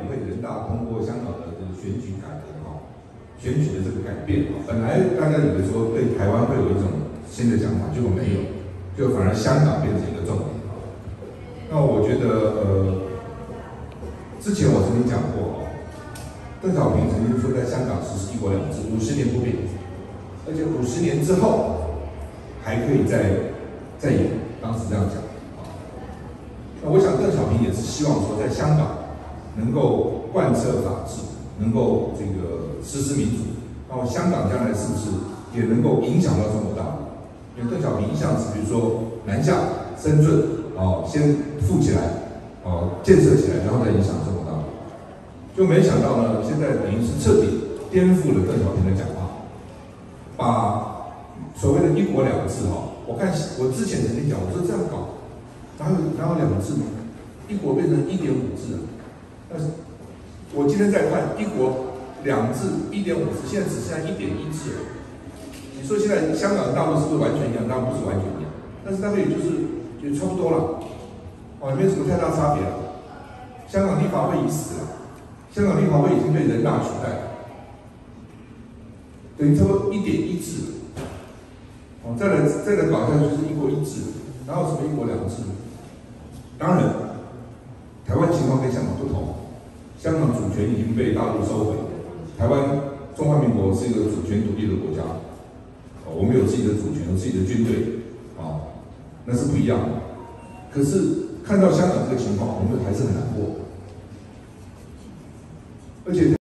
会人大通过香港的这个选举改革选举的这个改变本来大家以为说对台湾会有一种新的讲法，结果没有，就反而香港变成一个重点那我觉得之前我曾经讲过邓小平曾经说在香港实施"一国两制"50年不变，而且50年之后还可以再演，当时这样讲那我想邓小平也是希望说，在香港能够贯彻法治，能够这个实施民主，然后香港将来是不是也能够影响到中国大陆？因为邓小平一向是比如说南下、深圳先富起来建设起来，然后再影响中国大陆。就没想到呢，现在等于是彻底颠覆了邓小平的讲法，把所谓的"一国两制"我看我之前曾经讲，我说这样搞。哪有2制吗？一国变成1.5制但是我今天在看1国2制、1.5制，现在只剩下1.1制了。你说现在香港、大陆是不是完全一样？当然不是完全一样，但是大概也差不多了，也没有什么太大差别了。香港立法会已死了，香港立法会已经被人大取代了，等于差不多1.1制。再来搞下去就是1国1制，哪有什么1国2制？当然，台湾情况跟香港不同，香港主权已经被大陆收回，台湾中华民国是一个主权独立的国家，我们有自己的主权，有自己的军队，那是不一样的。可是看到香港这个情况，我们还是很难过，而且。